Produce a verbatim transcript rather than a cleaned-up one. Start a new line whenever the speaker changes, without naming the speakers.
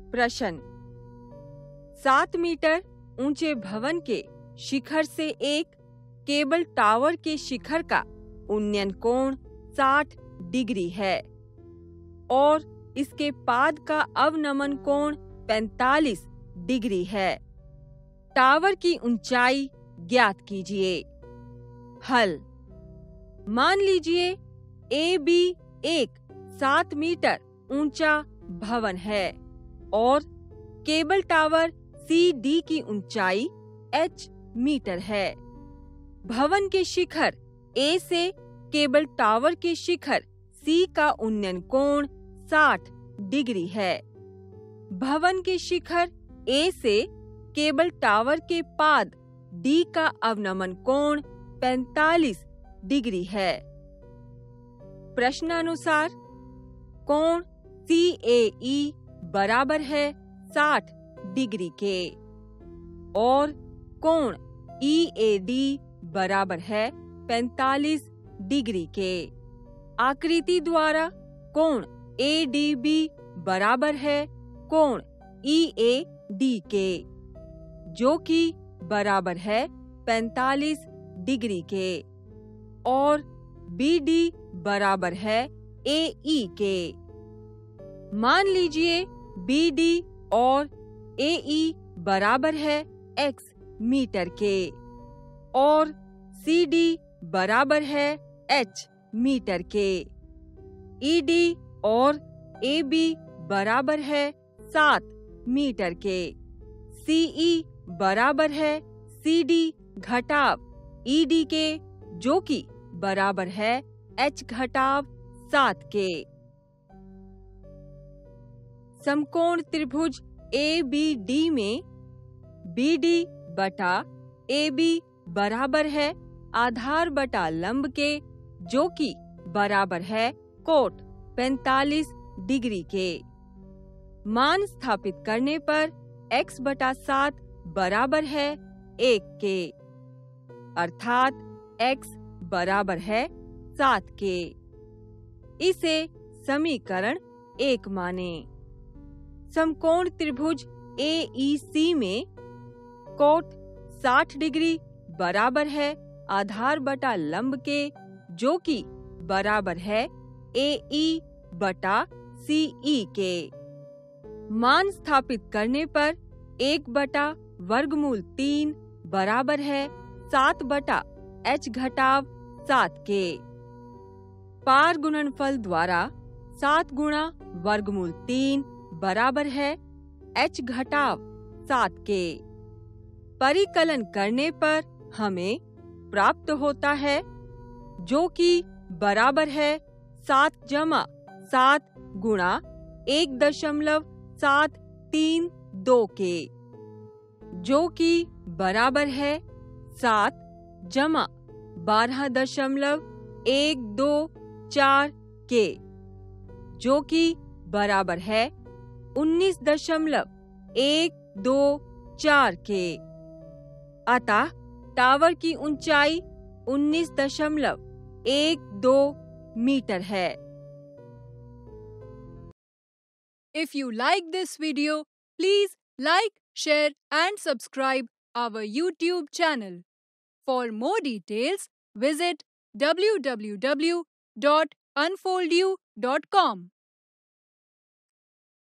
प्रश्न। सात मीटर ऊंचे भवन के शिखर से एक केबल टावर के शिखर का उन्नयन कोण साठ डिग्री है और इसके पाद का अवनमन कोण पैंतालीस डिग्री है। टावर की ऊंचाई ज्ञात कीजिए। हल। मान लीजिए ए बी एक सात मीटर ऊंचा भवन है और केबल टावर सी डी की ऊंचाई एच मीटर है। भवन के शिखर ए से केबल टावर के शिखर सी का उन्नयन कोण साठ डिग्री है। भवन के शिखर ए से केबल टावर के पाद डी का अवनमन कोण पैंतालीस डिग्री है। प्रश्नानुसार कोण सी ए ई बराबर है साठ डिग्री के और कोण ई ए डी बराबर है पैंतालीस डिग्री के। आकृति द्वारा कोण ए डी बी बराबर है कोण ई ए डी के, जो कि बराबर है पैंतालीस डिग्री के, और बी डी बराबर है ए ई के। मान लीजिए बी डी और ए ई बराबर है एक्स मीटर के और सी डी बराबर है एच मीटर के। ई डी और ए बी बराबर है सात मीटर के। सी ई बराबर है सी डी घटाव ई डी के, जो कि बराबर है एच घटाव सात के। समकोण त्रिभुज ए बी डी में बी डी बटा ए बी बराबर है आधार बटा लंब के, जो कि बराबर है कोट पैंतालीस डिग्री के। मान स्थापित करने पर x बटा सात बराबर है एक के, अर्थात x बराबर है सात के। इसे समीकरण एक माने। समकोण त्रिभुज ए ई सी में कोट साठ डिग्री बराबर है आधार बटा लंब के, जो कि बराबर है ए ई बटा सी ई के। मान स्थापित करने पर एक बटा वर्गमूल तीन बराबर है सात बटा एच घटाव सात के। पार गुणनफल द्वारा सात गुणा वर्गमूल तीन बराबर है एच घटाव सात के। परिकलन करने पर हमें प्राप्त होता है, जो कि बराबर है सात जमा सात गुणा एक दशमलव सात तीन दो के, जो कि बराबर है सात जमा बारह दशमलव एक दो चार के, जो कि बराबर है उन्नीस दशमलव एक दो चार के। अतः टावर की ऊंचाई उन्नीस दशमलव एक दो मीटर है।
If you like this video, please like, share and subscribe our YouTube channel. For more details, visit w w w dot unfoldyou dot com.